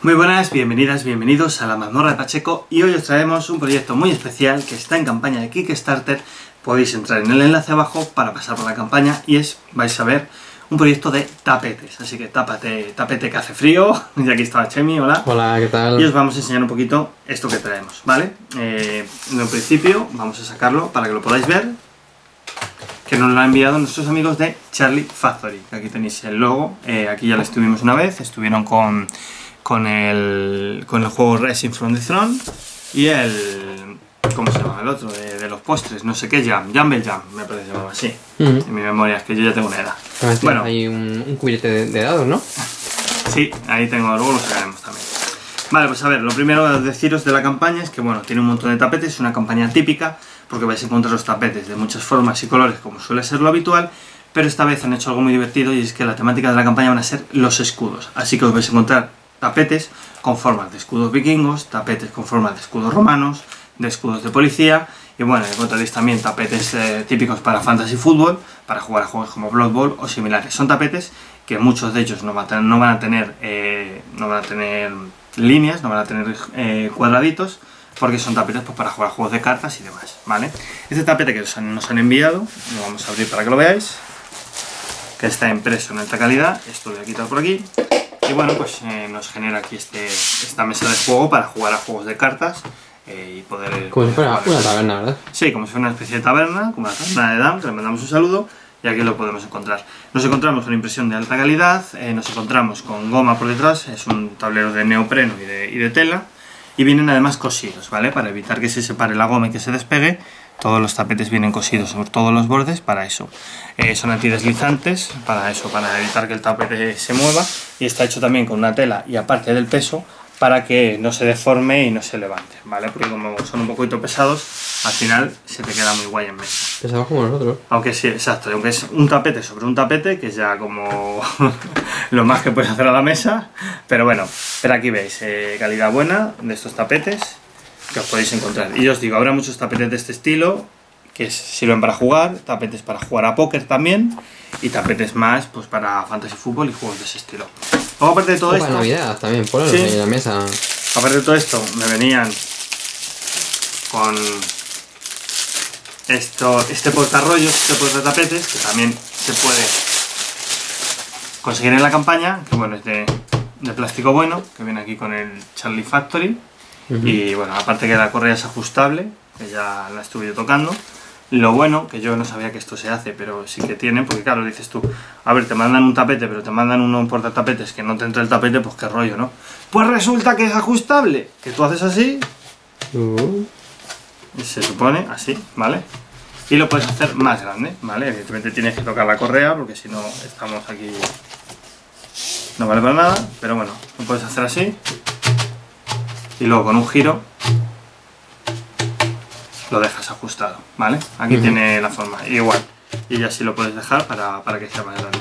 Muy buenas, bienvenidas, bienvenidos a la mazmorra de Pacheco y hoy os traemos un proyecto muy especial que está en campaña de Kickstarter. Podéis entrar en el enlace abajo para pasar por la campaña y vais a ver un proyecto de tapetes, así que tapete que hace frío. Y aquí está Chemi, hola. Hola, ¿qué tal? Y os vamos a enseñar un poquito esto que traemos, ¿vale? En un principio vamos a sacarlo para que lo podáis ver, que nos lo han enviado nuestros amigos de Charlie Factory. Aquí tenéis el logo, aquí ya lo estuvimos una vez, estuvieron con el juego Rising from the Throne y el... ¿cómo se llama el otro? De los postres, no sé qué, Jumble Jam, me parece que se llama así. En mi memoria, es que yo ya tengo una edad. Bueno, hay un cubillete de dados, ¿no? Sí, ahí tengo, luego lo sacaremos también. Vale, pues a ver, lo primero a deciros de la campaña es que, bueno, tiene un montón de tapetes, es una campaña típica, porque vais a encontrar los tapetes de muchas formas y colores, como suele ser lo habitual, pero esta vez han hecho algo muy divertido y es que la temática de la campaña van a ser los escudos. Así que os vais a encontrar tapetes con formas de escudos vikingos, tapetes con formas de escudos romanos, de escudos de policía, y bueno, encontraréis también tapetes típicos para fantasy fútbol, para jugar a juegos como Blood Bowl o similares. Son tapetes que muchos de ellos no van a tener líneas, no van a tener cuadraditos, porque son tapetes pues, para jugar a juegos de cartas y demás, ¿vale? Este tapete que nos han enviado, lo vamos a abrir para que lo veáis, que está impreso en alta calidad. Esto lo voy a quitar por aquí. Y bueno, pues nos genera aquí esta mesa de juego para jugar a juegos de cartas y poder... Como si fuera una taberna, ¿verdad? Sí, como si fuera una especie de taberna, como la taberna de Dan, que le mandamos un saludo, y aquí lo podemos encontrar. Nos encontramos con impresión de alta calidad, nos encontramos con goma por detrás, es un tablero de neopreno y de tela, y vienen además cosidos, ¿vale? Para evitar que se separe la goma y que se despegue, todos los tapetes vienen cosidos sobre todos los bordes para eso. Son antideslizantes para eso, para evitar que el tapete se mueva, y está hecho también con una tela y aparte del peso para que no se deforme y no se levante, ¿vale? Porque como son un poquito pesados, al final se te queda muy guay en mesa. Pesados como nosotros. Aunque sí, exacto, aunque es un tapete sobre un tapete, que es ya como lo más que puedes hacer a la mesa, pero bueno, pero aquí veis, calidad buena de estos tapetes que os podéis encontrar. Y os digo, habrá muchos tapetes de este estilo que sirven para jugar, tapetes para jugar a póker también, y tapetes más pues para fantasy fútbol y juegos de ese estilo. Luego, aparte de todo esto... Para Navidad también, ponlos sí, en la mesa. Aparte de todo esto, me venían con este portarrollos, este portatapetes, que también se puede conseguir en la campaña, que bueno, es de plástico bueno, que viene aquí con el Charlie Factory. Y bueno, aparte que la correa es ajustable, que ya la estuve yo tocando. Lo bueno, que yo no sabía que esto se hace, pero sí que tiene, porque claro, dices tú, a ver, te mandan un tapete, pero te mandan un portatapetes que no te entra el tapete, pues qué rollo, ¿no? Pues resulta que es ajustable, que tú haces así, y se supone así, ¿vale? Y lo puedes hacer más grande, ¿vale? Evidentemente tienes que tocar la correa, porque si no estamos aquí, no vale para nada, pero bueno, lo puedes hacer así, y luego con un giro lo dejas ajustado, ¿vale? Aquí tiene la forma, igual, y ya sí lo puedes dejar para que sea más grande.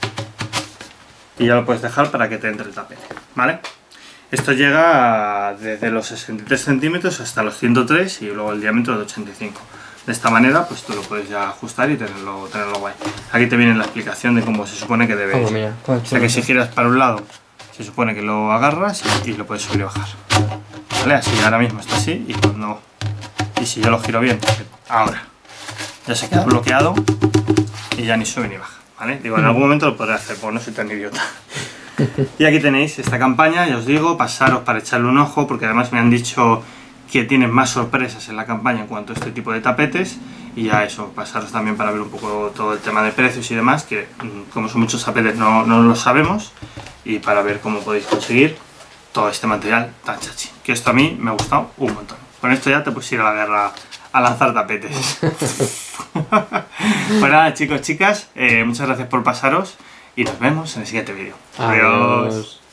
Y ya lo puedes dejar para que te entre el tapete, ¿vale? Esto llega desde los 63 centímetros hasta los 103 y luego el diámetro de 85. De esta manera, pues tú lo puedes ya ajustar y tenerlo guay. Aquí te viene la explicación de cómo se supone que debe ir. O sea que si giras para un lado, se supone que lo agarras y lo puedes subir y bajar. ¿Vale? Así ahora mismo está así y cuando... Y si yo lo giro bien, ahora ya se queda bloqueado y ya ni sube ni baja, ¿vale? Digo, en algún momento lo podré hacer, pues no soy tan idiota. Y aquí tenéis esta campaña, ya os digo, pasaros para echarle un ojo, porque además me han dicho que tienen más sorpresas en la campaña en cuanto a este tipo de tapetes, y ya eso, pasaros también para ver un poco todo el tema de precios y demás, que como son muchos tapetes no lo sabemos, y para ver cómo podéis conseguir todo este material tan chachi, que esto a mí me ha gustado un montón. Con esto ya te puedes ir a la guerra a lanzar tapetes. Pues nada, chicos, chicas, muchas gracias por pasaros y nos vemos en el siguiente vídeo. Adiós.